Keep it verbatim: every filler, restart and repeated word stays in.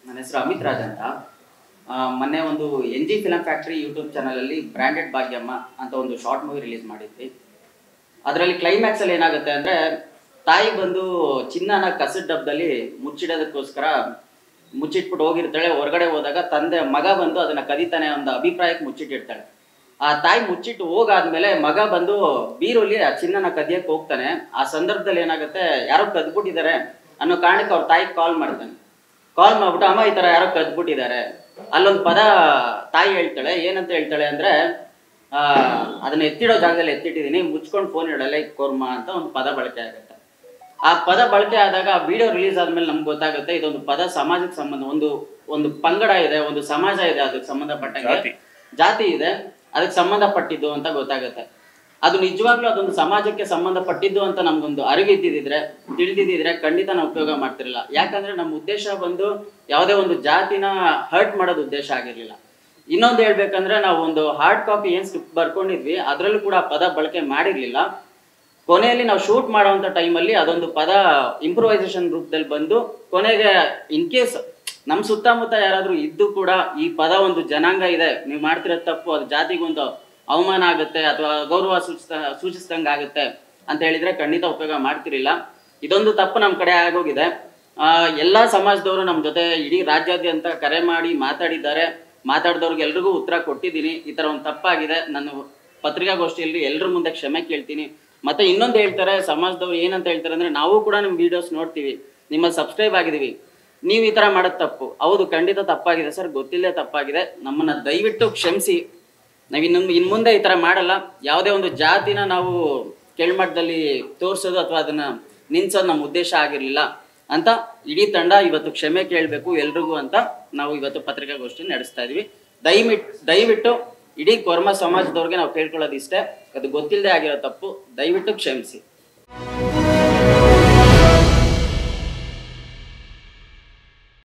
ನನ್ನ ಹೆಸರು ಅಮಿತ್ ರಾಜ್ ಅಂತ. ಮೊನ್ನೆ ಒಂದು N G film factory YouTube ಚಾನಲಲ್ಲಿ ಬ್ರ್ಯಾಂಡೆಡ್ ಭಾಗ್ಯಮ್ಮ ಅಂತ ಒಂದು ಶಾರ್ಟ್ ಮೂವಿ ರಿಲೀಸ್ ಮಾಡಿದ್ವಿ. ಅದರಲ್ಲಿ ಕ್ಲೈಮ್ಯಾಕ್ಸಲ್ಲಿ ಏನಾಗುತ್ತೆ ಅಂದರೆ, ತಾಯಿ ಬಂದು ಚಿನ್ನನ ಕಸದ ಡಬ್ಬದಲ್ಲಿ ಮುಚ್ಚಿಡೋದಕ್ಕೋಸ್ಕರ ಮುಚ್ಚಿಟ್ಬಿಟ್ಟು ಹೋಗಿರ್ತಾಳೆ. ಹೊರಗಡೆ ಹೋದಾಗ ತಂದೆ ಮಗ ಬಂದು ಅದನ್ನು ಕದೀತಾನೆ ಒಂದು ಅಭಿಪ್ರಾಯಕ್ಕೆ ಮುಚ್ಚಿಟ್ಟಿರ್ತಾಳೆ. ಆ ತಾಯಿ ಮುಚ್ಚಿಟ್ಟು ಹೋಗಾದ್ಮೇಲೆ ಮಗ ಬಂದು ಬೀರಲ್ಲಿ ಆ ಚಿನ್ನನ ಕದಿಯಕ್ಕೆ ಹೋಗ್ತಾನೆ. ಆ ಸಂದರ್ಭದಲ್ಲಿ ಏನಾಗುತ್ತೆ, ಯಾರೋ ಕದ್ಬಿಟ್ಟಿದ್ದಾರೆ ಅನ್ನೋ ಕಾರಣಕ್ಕೆ ಅವ್ರ ತಾಯಿಗೆ ಕಾಲ್ ಮಾಡ್ತಾನೆ. ಕಾಲ್ ಮಾಡ್ಬಿಟ್ಟು, ಅಮ್ಮ ಈ ಥರ ಯಾರೋ ಕದ್ಬಿಟ್ಟಿದ್ದಾರೆ. ಅಲ್ಲೊಂದು ಪದ ತಾಯಿ ಹೇಳ್ತಾಳೆ. ಏನಂತ ಹೇಳ್ತಾಳೆ ಅಂದರೆ, ಅದನ್ನ ಎತ್ತಿಡೋ ಜಾಗದಲ್ಲಿ ಎತ್ತಿಟ್ಟಿದ್ದೀನಿ, ಮುಚ್ಕೊಂಡು ಫೋನ್ ಇಡಲ್ಲ ಕೋರ್ಮ ಅಂತ ಒಂದು ಪದ ಬಳಕೆ ಆಗುತ್ತೆ. ಆ ಪದ ಬಳಕೆ ಆದಾಗ ಆ ವಿಡಿಯೋ ರಿಲೀಸ್ ಆದ್ಮೇಲೆ ನಮ್ಗೆ ಗೊತ್ತಾಗುತ್ತೆ ಇದೊಂದು ಪದ ಸಮಾಜಕ್ಕೆ ಸಂಬಂಧ, ಒಂದು ಒಂದು ಪಂಗಡ ಇದೆ, ಒಂದು ಸಮಾಜ ಇದೆ, ಅದಕ್ಕೆ ಸಂಬಂಧಪಟ್ಟಂಗೆ ಜಾತಿ ಇದೆ, ಅದಕ್ಕೆ ಸಂಬಂಧಪಟ್ಟಿದ್ದು ಅಂತ ಗೊತ್ತಾಗುತ್ತೆ. ಅದು ನಿಜವಾಗ್ಲೂ ಅದೊಂದು ಸಮಾಜಕ್ಕೆ ಸಂಬಂಧಪಟ್ಟಿದ್ದು ಅಂತ ನಮ್ಗೊಂದು ಅರಿವಿದ್ದಿದ್ರೆ ತಿಳಿದಿದ್ದಿದ್ರೆ ಖಂಡಿತ ನಾವು ಉಪಯೋಗ ಮಾಡ್ತಿರಲಿಲ್ಲ. ಯಾಕಂದ್ರೆ ನಮ್ಮ ಉದ್ದೇಶ ಬಂದು ಯಾವುದೇ ಒಂದು ಜಾತಿನ ಹರ್ಟ್ ಮಾಡೋದು ಉದ್ದೇಶ ಆಗಿರ್ಲಿಲ್ಲ. ಇನ್ನೊಂದು ಹೇಳ್ಬೇಕಂದ್ರೆ, ನಾವು ಒಂದು ಹಾರ್ಡ್ ಕಾಪಿ ಏನ್ ಸ್ಕ್ರಿಪ್ಟ್ ಬರ್ಕೊಂಡಿದ್ವಿ ಅದರಲ್ಲೂ ಕೂಡ ಪದ ಬಳಕೆ ಮಾಡಿರ್ಲಿಲ್ಲ. ಕೊನೆಯಲ್ಲಿ ನಾವು ಶೂಟ್ ಮಾಡೋವಂಥ ಟೈಮಲ್ಲಿ ಅದೊಂದು ಪದ ಇಂಪ್ರೂವೈಸೇಷನ್ ರೂಪದಲ್ಲಿ ಬಂದು, ಕೊನೆಗೆ ಇನ್ ಕೇಸ್ ನಮ್ಮ ಸುತ್ತಮುತ್ತ ಯಾರಾದ್ರೂ ಇದ್ದು ಕೂಡ ಈ ಪದ ಒಂದು ಜನಾಂಗ ಇದೆ, ನೀವು ಮಾಡ್ತಿರೋ ತಪ್ಪು, ಅದು ಜಾತಿಗೊಂದು ಅವಮಾನ ಆಗುತ್ತೆ ಅಥವಾ ಗೌರವ ಸೂಚಿಸ ಸೂಚಿಸ್ದಂಗೆ ಆಗುತ್ತೆ ಅಂತ ಹೇಳಿದ್ರೆ ಖಂಡಿತ ಉಪಯೋಗ ಮಾಡ್ತಿರ್ಲಿಲ್ಲ. ಇದೊಂದು ತಪ್ಪು ನಮ್ಮ ಕಡೆ ಆಗೋಗಿದೆ. ಎಲ್ಲ ಸಮಾಜದವರು ನಮ್ಮ ಜೊತೆ ಇಡೀ ರಾಜ್ಯಾದ್ಯಂತ ಕರೆ ಮಾಡಿ ಮಾತಾಡಿದ್ದಾರೆ. ಮಾತಾಡಿದವ್ರಿಗೆ ಎಲ್ರಿಗೂ ಉತ್ತರ ಕೊಟ್ಟಿದ್ದೀನಿ. ಈ ಥರ ಒಂದು ತಪ್ಪಾಗಿದೆ, ನಾನು ಪತ್ರಿಕಾಗೋಷ್ಠಿಯಲ್ಲಿ ಎಲ್ಲರ ಮುಂದೆ ಕ್ಷಮೆ ಕೇಳ್ತೀನಿ. ಮತ್ತೆ ಇನ್ನೊಂದು ಹೇಳ್ತಾರೆ ಸಮಾಜದವ್ರು, ಏನಂತ ಹೇಳ್ತಾರೆ ಅಂದರೆ, ನಾವು ಕೂಡ ನಿಮ್ಮ ವೀಡಿಯೋಸ್ ನೋಡ್ತೀವಿ, ನಿಮ್ಮಲ್ಲಿ ಸಬ್ಸ್ಕ್ರೈಬ್ ಆಗಿದ್ದೀವಿ, ನೀವು ಈ ಥರ ಮಾಡೋದು ತಪ್ಪು. ಹೌದು, ಖಂಡಿತ ತಪ್ಪಾಗಿದೆ ಸರ್, ಗೊತ್ತಿಲ್ಲದೆ ತಪ್ಪಾಗಿದೆ, ನಮ್ಮನ್ನು ದಯವಿಟ್ಟು ಕ್ಷಮಿಸಿ. ನಾವು ಇನ್ನೊಂದು ಇನ್ನು ಮುಂದೆ ಈ ಥರ ಮಾಡಲ್ಲ. ಯಾವುದೇ ಒಂದು ಜಾತಿನ ನಾವು ಕೆಳಮಟ್ಟದಲ್ಲಿ ತೋರಿಸೋದು ಅಥವಾ ಅದನ್ನು ನಿನ್ಸೋದು ನಮ್ಮ ಉದ್ದೇಶ ಆಗಿರಲಿಲ್ಲ ಅಂತ ಇಡೀ ತಂಡ ಇವತ್ತು ಕ್ಷಮೆ ಕೇಳಬೇಕು ಎಲ್ರಿಗೂ ಅಂತ ನಾವು ಇವತ್ತು ಪತ್ರಿಕಾಗೋಷ್ಠಿ ನಡೆಸ್ತಾ ಇದ್ವಿ. ದಯವಿಟ್ಟು ದಯವಿಟ್ಟು ಇಡೀ ಕೊರ್ಮ ಸಮಾಜದವ್ರಿಗೆ ನಾವು ಕೇಳ್ಕೊಳ್ಳೋದು ಇಷ್ಟೇ, ಅದು ಗೊತ್ತಿಲ್ಲದೆ ಆಗಿರೋ ತಪ್ಪು, ದಯವಿಟ್ಟು ಕ್ಷಮಿಸಿ.